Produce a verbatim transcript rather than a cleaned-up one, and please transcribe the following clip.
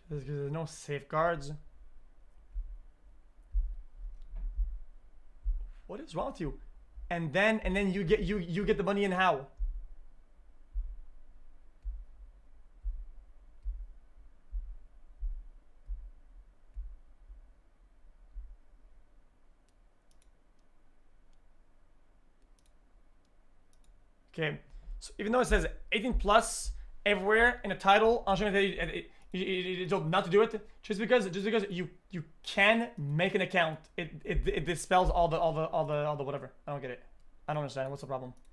Because there's no safeguards. What is wrong with you? And then and then you get you you get the money in how? Okay, so even though it says eighteen plus everywhere in the title, I'm showing that it, it, it, it, it, not to do it just because just because you you can make an account, it it, it dispels all the all the all the all the whatever. I don't get it. I don't understand. What's the problem?